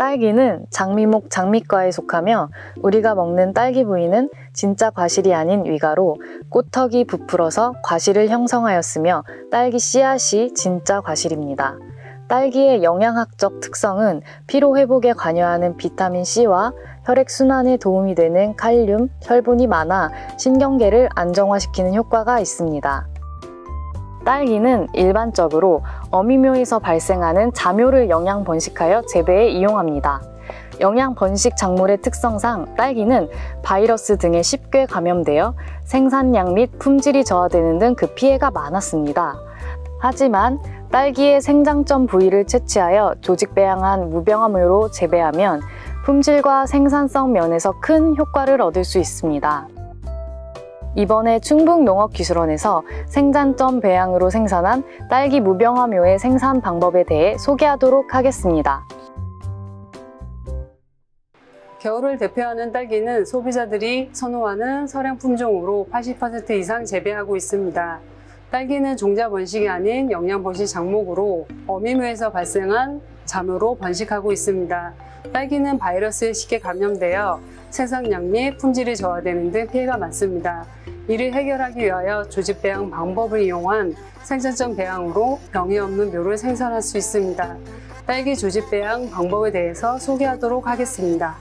딸기는 장미목 장미과에 속하며 우리가 먹는 딸기 부위는 진짜 과실이 아닌 위가로 꽃턱이 부풀어서 과실을 형성하였으며 딸기 씨앗이 진짜 과실입니다. 딸기의 영양학적 특성은 피로 회복에 관여하는 비타민 C와 혈액순환에 도움이 되는 칼륨, 혈분이 많아 신경계를 안정화시키는 효과가 있습니다. 딸기는 일반적으로 어미묘에서 발생하는 자묘를 영양 번식하여 재배에 이용합니다. 영양 번식 작물의 특성상 딸기는 바이러스 등에 쉽게 감염되어 생산량 및 품질이 저하되는 등 그 피해가 많았습니다. 하지만 딸기의 생장점 부위를 채취하여 조직 배양한 무병화묘로 재배하면 품질과 생산성 면에서 큰 효과를 얻을 수 있습니다. 이번에 충북농업기술원에서 생장점 배양으로 생산한 딸기 무병화묘의 생산 방법에 대해 소개하도록 하겠습니다. 겨울을 대표하는 딸기는 소비자들이 선호하는 서량 품종으로 80% 이상 재배하고 있습니다. 딸기는 종자 번식이 아닌 영양 번식 작목으로 어미묘에서 발생한 자묘로 번식하고 있습니다. 딸기는 바이러스에 쉽게 감염되어 생산량 및 품질이 저하되는 등 피해가 많습니다. 이를 해결하기 위하여 조직 배양 방법을 이용한 생장점 배양으로 병이 없는 묘를 생산할 수 있습니다. 딸기 조직 배양 방법에 대해서 소개하도록 하겠습니다.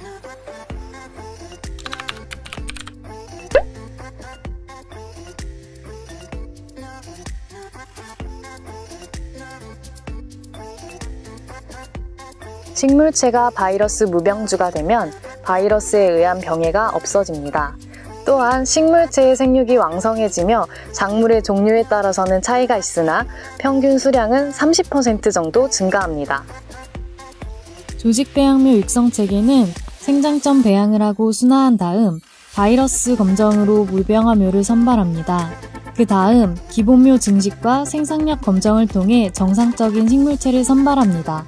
식물체가 바이러스 무병주가 되면 바이러스에 의한 병해가 없어집니다. 또한 식물체의 생육이 왕성해지며 작물의 종류에 따라서는 차이가 있으나 평균 수량은 30% 정도 증가합니다. 조직 배양묘 육성 체계는 생장점 배양을 하고 순화한 다음 바이러스 검정으로 무병화묘를 선발합니다. 그 다음 기본묘 증식과 생산력 검정을 통해 정상적인 식물체를 선발합니다.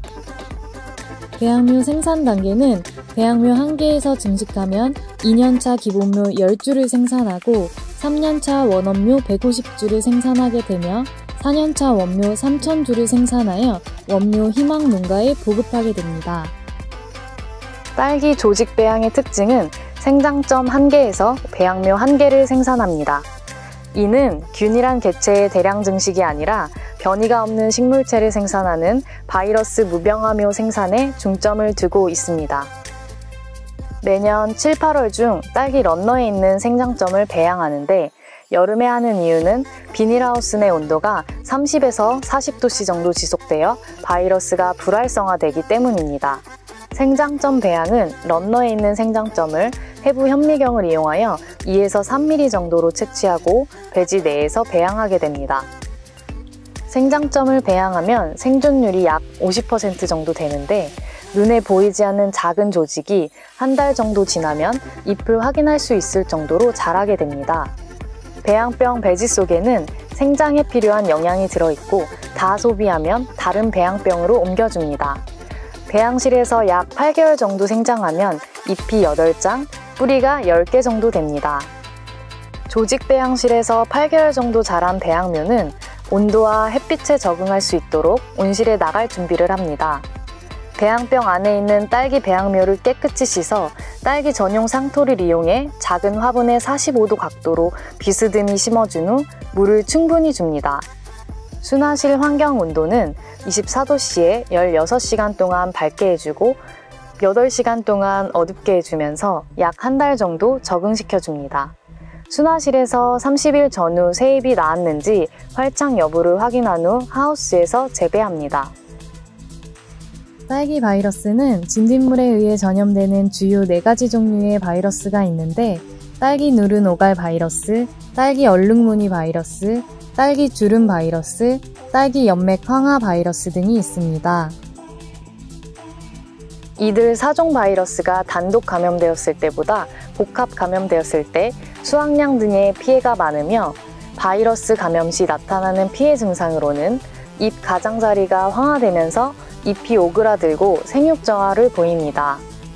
배양묘 생산 단계는 배양묘 1개에서 증식하면 2년차 기본묘 10주를 생산하고 3년차 원원묘 150주를 생산하게 되며 4년차 원묘 3000주를 생산하여 원묘 희망 농가에 보급하게 됩니다. 딸기 조직 배양의 특징은 생장점 1개에서 배양묘 1개를 생산합니다. 이는 균일한 개체의 대량 증식이 아니라 변이가 없는 식물체를 생산하는 바이러스 무병화묘 생산에 중점을 두고 있습니다. 매년 7, 8월 중 딸기 런너에 있는 생장점을 배양하는데 여름에 하는 이유는 비닐하우스 내 온도가 30에서 40도씨 정도 지속되어 바이러스가 불활성화되기 때문입니다. 생장점 배양은 런너에 있는 생장점을 해부 현미경을 이용하여 2에서 3mm 정도로 채취하고 배지 내에서 배양하게 됩니다. 생장점을 배양하면 생존율이 약 50% 정도 되는데 눈에 보이지 않는 작은 조직이 한 달 정도 지나면 잎을 확인할 수 있을 정도로 자라게 됩니다. 배양병 배지 속에는 생장에 필요한 영양이 들어있고 다 소비하면 다른 배양병으로 옮겨줍니다. 배양실에서 약 8개월 정도 생장하면 잎이 8장, 뿌리가 10개 정도 됩니다. 조직 배양실에서 8개월 정도 자란 배양묘는 온도와 햇빛에 적응할 수 있도록 온실에 나갈 준비를 합니다. 배양병 안에 있는 딸기 배양묘를 깨끗이 씻어 딸기 전용 상토를 이용해 작은 화분에 45도 각도로 비스듬히 심어준 후 물을 충분히 줍니다. 순화실 환경 온도는 24도씨에 16시간 동안 밝게 해주고 8시간 동안 어둡게 해주면서 약 한 달 정도 적응시켜줍니다. 순화실에서 30일 전후 새잎이 나왔는지 활착 여부를 확인한 후 하우스에서 재배합니다. 딸기 바이러스는 진딧물에 의해 전염되는 주요 4가지 종류의 바이러스가 있는데 딸기 누른 오갈 바이러스, 딸기 얼룩무늬 바이러스, 딸기 주름 바이러스, 딸기 연맥 황화 바이러스 등이 있습니다. 이들 4종 바이러스가 단독 감염되었을 때보다 복합 감염되었을 때 수확량 등의 피해가 많으며 바이러스 감염 시 나타나는 피해 증상으로는 잎 가장자리가 황화되면서 잎이 오그라들고 생육 저하를 보입니다.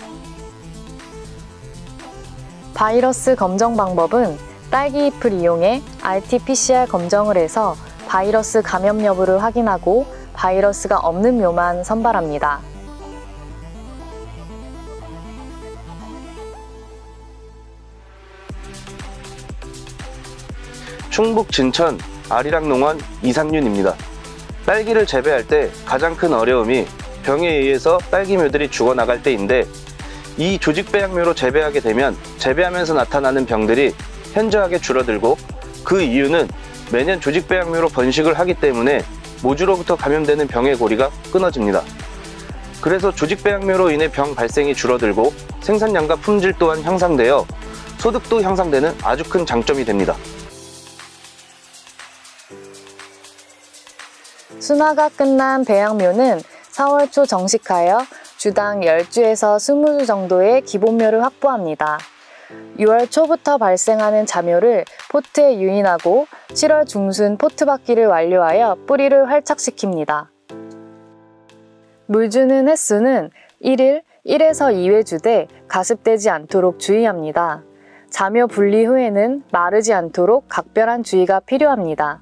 바이러스 검정 방법은 딸기 잎을 이용해 RT-PCR 검정을 해서 바이러스 감염 여부를 확인하고 바이러스가 없는 묘만 선발합니다. 충북 진천 아리랑농원 이상윤입니다. 딸기를 재배할 때 가장 큰 어려움이 병에 의해서 딸기묘들이 죽어나갈 때인데, 이 조직배양묘로 재배하게 되면 재배하면서 나타나는 병들이 현저하게 줄어들고, 그 이유는 매년 조직배양묘로 번식을 하기 때문에 모주로부터 감염되는 병의 고리가 끊어집니다. 그래서 조직배양묘로 인해 병 발생이 줄어들고 생산량과 품질 또한 향상되어 소득도 향상되는 아주 큰 장점이 됩니다. 순화가 끝난 배양묘는 4월 초 정식하여 주당 10주에서 20주 정도의 기본묘를 확보합니다. 6월 초부터 발생하는 자묘를 포트에 유인하고 7월 중순 포트 받기를 완료하여 뿌리를 활착시킵니다. 물 주는 횟수는 1일 1에서 2회 주되 가습되지 않도록 주의합니다. 자묘 분리 후에는 마르지 않도록 각별한 주의가 필요합니다.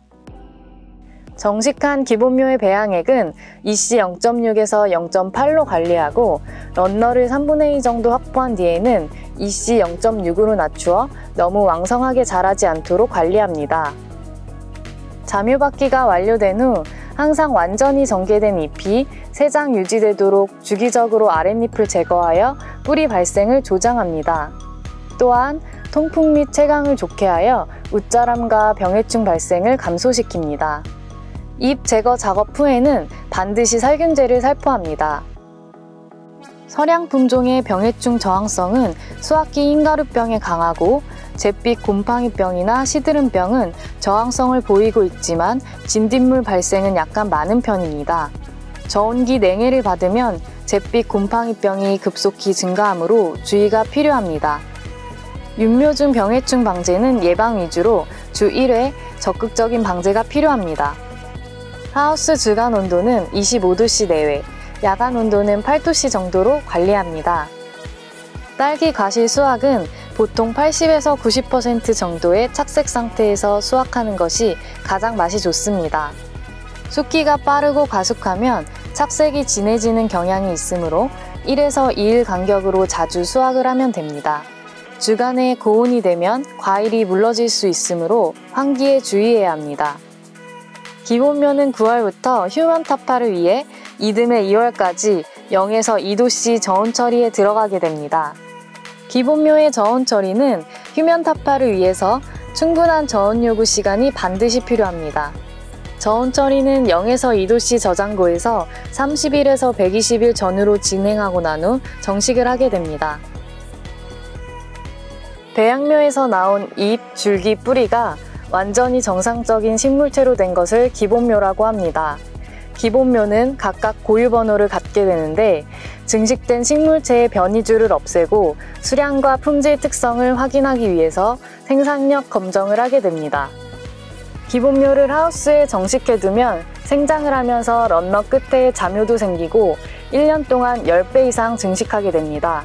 정식한 기본묘의 배양액은 EC 0.6에서 0.8로 관리하고, 런너를 3분의 2 정도 확보한 뒤에는 EC 0.6으로 낮추어 너무 왕성하게 자라지 않도록 관리합니다. 자묘 받기가 완료된 후 항상 완전히 정계된 잎이 3장 유지되도록 주기적으로 아랫잎을 제거하여 뿌리 발생을 조장합니다. 또한 통풍 및 채광을 좋게 하여 웃자람과 병해충 발생을 감소시킵니다. 잎 제거 작업 후에는 반드시 살균제를 살포합니다. 서량 품종의 병해충 저항성은 수확기 흰가루병에 강하고, 잿빛 곰팡이병이나 시드름병은 저항성을 보이고 있지만 진딧물 발생은 약간 많은 편입니다. 저온기 냉해를 받으면 잿빛 곰팡이병이 급속히 증가하므로 주의가 필요합니다. 윤묘중 병해충 방제는 예방 위주로 주 1회 적극적인 방제가 필요합니다. 하우스 주간 온도는 25도씨 내외, 야간 온도는 8도씨 정도로 관리합니다. 딸기 과실 수확은 보통 80에서 90% 정도의 착색 상태에서 수확하는 것이 가장 맛이 좋습니다. 숙기가 빠르고 과숙하면 착색이 진해지는 경향이 있으므로 1에서 2일 간격으로 자주 수확을 하면 됩니다. 주간에 고온이 되면 과일이 물러질 수 있으므로 환기에 주의해야 합니다. 기본묘는 9월부터 휴면 타파를 위해 이듬해 2월까지 0에서 2도씨 저온 처리에 들어가게 됩니다. 기본묘의 저온 처리는 휴면 타파를 위해서 충분한 저온 요구 시간이 반드시 필요합니다. 저온 처리는 0에서 2도씨 저장고에서 30일에서 120일 전후로 진행하고 난 후 정식을 하게 됩니다. 배양묘에서 나온 잎, 줄기, 뿌리가 완전히 정상적인 식물체로 된 것을 기본묘라고 합니다. 기본묘는 각각 고유번호를 갖게 되는데, 증식된 식물체의 변이주를 없애고 수량과 품질 특성을 확인하기 위해서 생산력 검정을 하게 됩니다. 기본묘를 하우스에 정식해두면 생장을 하면서 런너 끝에 자묘도 생기고 1년 동안 10배 이상 증식하게 됩니다.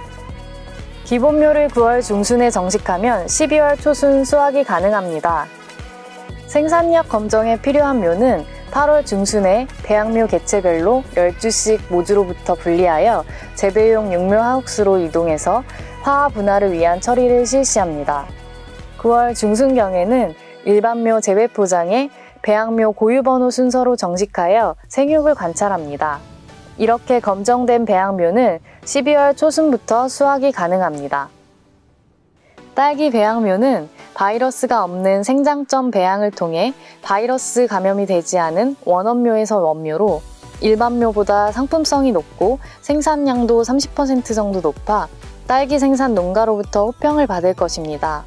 기본묘를 9월 중순에 정식하면 12월 초순 수확이 가능합니다. 생산력 검정에 필요한 묘는 8월 중순에 배양묘 개체별로 10주씩 모주로부터 분리하여 재배용 육묘 하우스로 이동해서 화학 분할을 위한 처리를 실시합니다. 9월 중순경에는 일반묘 재배 포장에 배양묘 고유번호 순서로 정식하여 생육을 관찰합니다. 이렇게 검정된 배양묘는 12월 초순부터 수확이 가능합니다. 딸기 배양묘는 바이러스가 없는 생장점 배양을 통해 바이러스 감염이 되지 않은 원원묘에서 원묘로 일반묘보다 상품성이 높고 생산량도 30% 정도 높아 딸기 생산 농가로부터 호평을 받을 것입니다.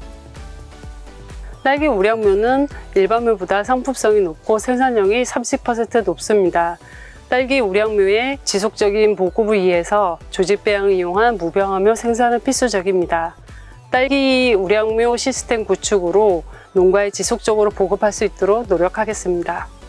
딸기 우량묘는 일반묘보다 상품성이 높고 생산량이 30% 높습니다. 딸기 우량묘의 지속적인 보급을 위해서 조직배양을 이용한 무병화묘 생산은 필수적입니다. 딸기 우량묘 시스템 구축으로 농가에 지속적으로 보급할 수 있도록 노력하겠습니다.